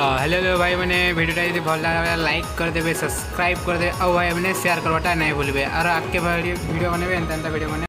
Hello hello भाई मैंने वीडियोटा यदि भल लगा लाइक करदे सब्सक्राइब करदे और भाई मैंने शेयर करवाटा नहीं भूलबे और आगे वीडियो बने एंता वीडियो बने।